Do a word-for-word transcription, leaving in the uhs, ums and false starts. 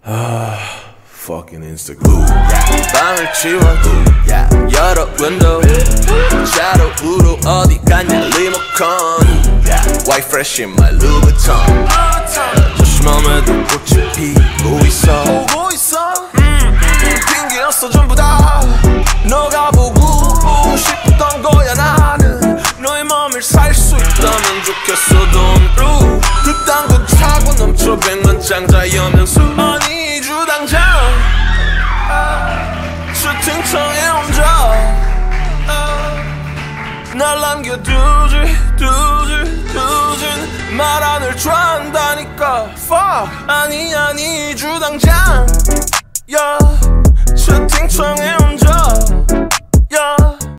아, fucking Instagram. 방을 치워도 열어 window. 좌로우로 어디 갔냐 리모컨. White fresh in my Louis Vuitton. 조심함에도 꽃이 피고 있어. 핑계였어 전부 다. 너가 보고 싶었던 거야. 나는 너의 맘을 살 수 있다면 좋겠어. 돈으로 그딴 거 차고 넘쳐 백만 장자 연명수. 아니 주 당장 채팅창에 혼자 날 남겨두지 두지 두진 말 안을 좋아한다니까. Fuck 아니 아니 주 당장 yeah. 채팅창에 혼자 yeah.